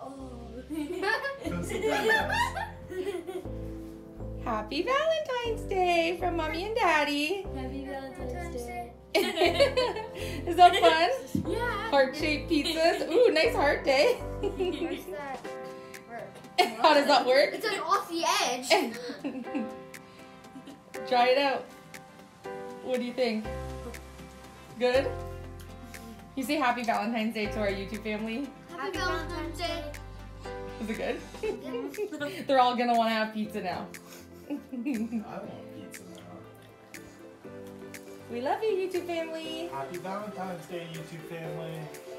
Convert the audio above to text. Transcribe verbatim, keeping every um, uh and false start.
Happy Valentine's Day from Mommy and Daddy. Happy Valentine's Day. Is that fun? Yeah. Heart-shaped pizzas. Ooh, nice heart day. Where's that work? How does that work? It's like off the edge. Try it out. What do you think? Good? You say Happy Valentine's Day to our YouTube family? Happy Valentine's Day. Is it good? They're all gonna want to have pizza now. I want pizza now. We love you, YouTube family. Happy Valentine's Day, YouTube family.